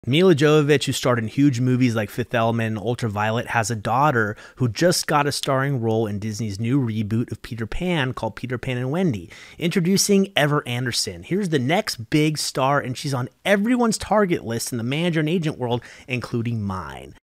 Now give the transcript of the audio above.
Milla Jovovich, who starred in huge movies like Fifth Element and Ultraviolet, has a daughter who just got a starring role in Disney's new reboot of Peter Pan called Peter Pan and Wendy. Introducing Ever Anderson. Here's the next big star, and she's on everyone's target list in the manager and agent world, including mine.